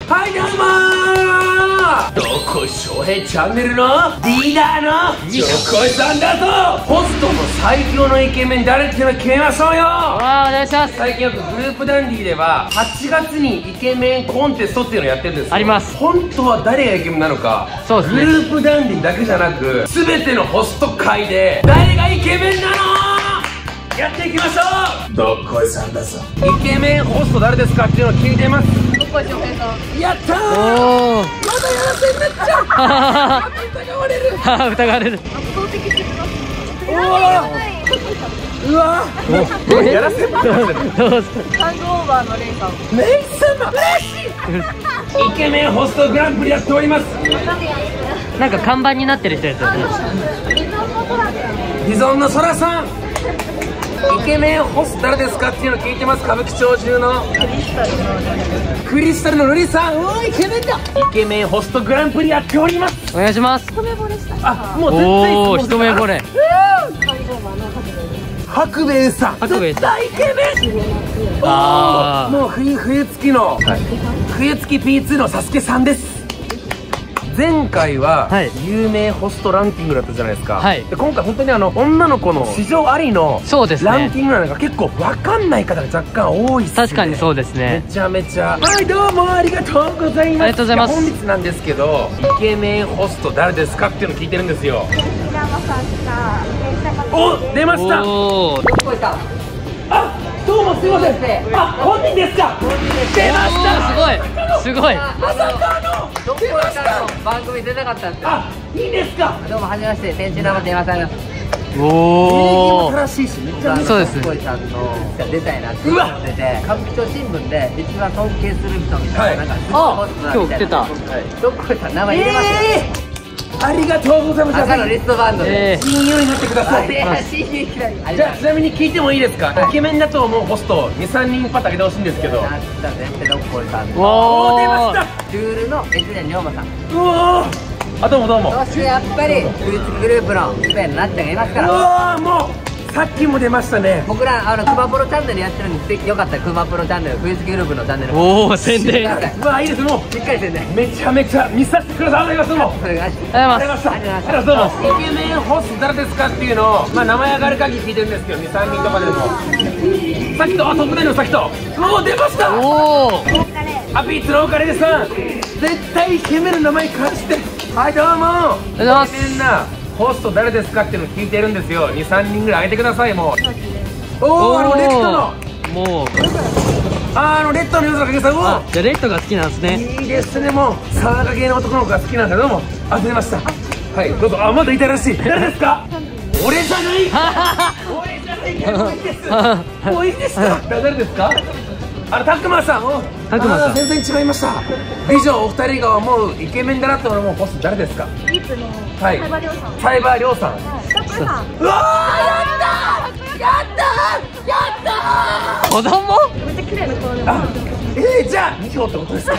はいどうもどこい翔平チャンネルのリーダーのどこいさんだぞ。ホストの最強のイケメン誰っていうのを決めましょうよ。 わあ、お願いします。 最近よくグループダンディでは8月にイケメンコンテストっていうのをやってるんですよ。 あります。 本当は誰がイケメンなのか、 そうですね、 グループダンディだけじゃなく全てのホスト界で誰がイケメンなのやっていきましょう。どこいさんだぞ。イケメンホスト誰ですかっていうのを聞いてます。 どこい翔平さん。 やったー。 おお。 まだやらせんなっちゃう。疑われる。 疑われる。 圧倒的すぎます。 うわー。やらせんなっちゃう。 どうですか。 ハングオーバーのレイさん。 レイ様嬉しい。イケメンホストグランプリやっております。 なんか看板になってる人ですよね。 ビゾンのソラさん。イケメンホスト誰ですかっていうの聞いてます。歌舞伎町中のクリスタルのルリさん。おーイケメンだ。イケメンホストグランプリやっております。 お願いします。 一目惚れした。 あ、もう絶対おお、一目惚れ。 ハングオーバーの白兵衛さん。 白兵衛さん絶対イケメン。 あー、 もう冬付きの、冬付き P2 のサスケさんです。前回は有名ホストランキングだったじゃないですか。はい、で今回本当に女の子の市場ありのランキングなんか結構分かんない方が若干多いっすね。 確かにそうですね。 めちゃめちゃ。はいどうもありがとうございます。 ありがとうございます。 本日なんですけどイケメンホスト誰ですかっていうのを聞いてるんですよ。お、出ました。 おお。 どこいさん。 あ、どうもすいません。あ、本人ですか。出ました。 すごいすごい。 まさかどこいさんの番組出たかったんですよ。 あ、いいですか。 どうもはじめまして、天中生電話さんです。 おお。 正しいしめっちゃそうですね。 どこいさんの出たいなって思ってて、歌舞伎町新聞で一番尊敬する人みたいな、なんかすごいホストだみたいな。どこいさん名前入れました。 ありがとうございます。 赤のリストバンドで親友になってください。 親友いきなり。 じゃあちなみに聞いてもいいですか。イケメンだと思うホスト2、3人パッとあげてほしいんですけど。 なんだ全部どこいさん。 おお、出ました。 ルールの越前龍馬さん。 うわー、あ、どうもどうも。 そしてやっぱり冬月グループのスペインのなっちゃんがいますかうら。 わー、もうさっきも出ましたね。 僕らクマプロチャンネルやってるんで、よかったらクマプロチャンネル、冬月グループのチャンネル。 おお、宣伝。 うわー、いいです。もうしっかり宣伝。 めちゃめちゃ見させてください。ありがとうございます。 お願いします。 ありがとうございます。 ありがとうございます。どうも。イケメンホスト誰ですかっていうのを、まあ名前上がる限り聞いてるんですけど、2、3人とかでも。さっきと、あ、トップダイのさっきと。もう出ました。 おお。 ハピーツのおかれさん。絶対イケメンの名前貸して。はいどうも。 ありがとうございます。 イケメンなホスト誰ですかっていうのを聞いてるんですよ。2、3人ぐらいあげてください。もう。おお、レッドの。 もう。 レッドの夜空かけさん。 あ、じゃあレッドが好きなんですね。 いいですね。もう爽やか系の男の子が好きなんだけども、あ、出ました。はい、どうぞ。あ、まだいたらしい。誰ですか。俺じゃない。俺じゃない。もういいです。もういいです。誰ですか。タクマさん。 タクマさん。 全然違いました。美女お二人が思うイケメンだなと思うホスト誰ですか。 リップのはい。サイバーリョウさん。うわー、やったー。 子供？ めっちゃ綺麗な顔で。 じゃあ2票ってことですか。 や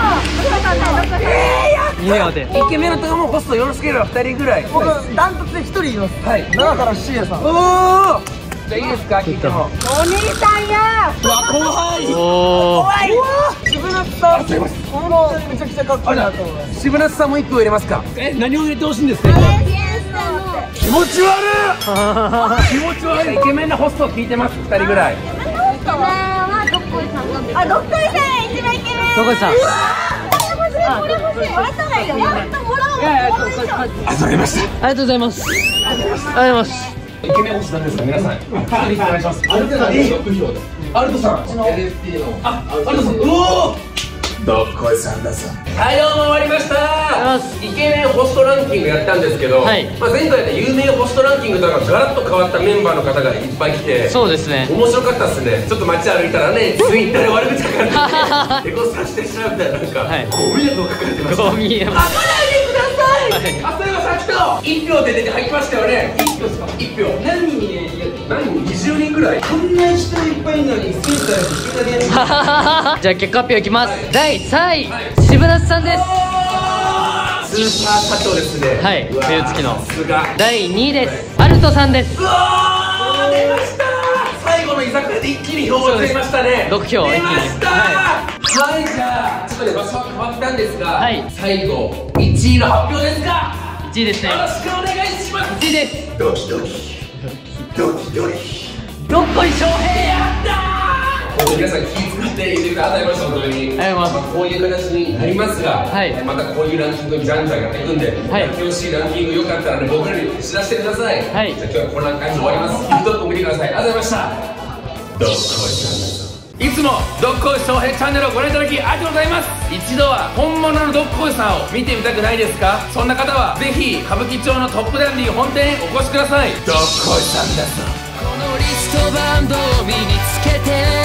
2票で。 イケメンのとこもホストよろしければ2人ぐらい。 僕ダントツで1人います。 はい。 奈良からシエさん。 おお。じゃあいいですか、聞いても。 お兄さんや。 うわ、怖い。 おお。 怖い。 渋夏さん。このめちゃくちゃかっこいいなと思います。 渋夏さんも1票入れますか。何を入れてほしいんですか。気持ち悪い。気持ち悪い。イケメンなホスト聞いてます。2人ぐらい。 どっこいさん一番イケメン。 どこいさん。 これ欲しい。笑ったらいいよ。笑ったもらおう。 あ、それました。 ありがとうございます。ありがとうございます。 イケメンホストなんですか、皆さん。お願いします。アルトさん。アルトさん。あ、アルトさん。おお。どっこいさんだぞ。はい、どうも終わりました。イケメンホストランキングやったんですけど、 はい、 まあ前回やった有名ホストランキングとはガラッと変わったメンバーの方がいっぱい来て、 そうですね。 面白かったですね。ちょっと街歩いたらね、ツイッターで悪口書かれてて、エゴさしてしまうみたいな、なんかゴミなど書かれてました。 ゴミや。 開かないでください。あ、それはさっきと1票で出て入りましたよね。1票ですか。1票。何人？20人ぐらい。こんな人いっぱいいるのにスイーツから引き金やる。 じゃあ結果発表いきます。第3位、渋夏さんです。 スーパー社長ですね。 はい、冬月の。 さすが。 第2位です。アルトさんです。 うわー、出ました。最後の居酒屋で一気に票をつけましたね。 6票出ました。 はい、じゃあちょっとね場所は変わったんですが、最後1位の発表ですが、 1位ですね。 よろしくお願いします。 1位です。 ドキドキドキドキどっこい翔平やったー。皆さん気遣っていてくださいました。本当にこういう形になりますが、またこういうランキングにじゃんじゃんやっていくんで、やってほしいランキングよかったらね、僕らに知らせてください。じゃあ今日はこんな感じで終わります。TikTok 見てください。ありがとうございました。どっこいさんです。いつもどっこい翔平チャンネルをご覧いただきありがとうございます。一度は本物のどっこいさんを見てみたくないですか？そんな方はぜひ歌舞伎町のトップダンディ本店へお越しください。どっこいさんです。このリストバンドを身につけて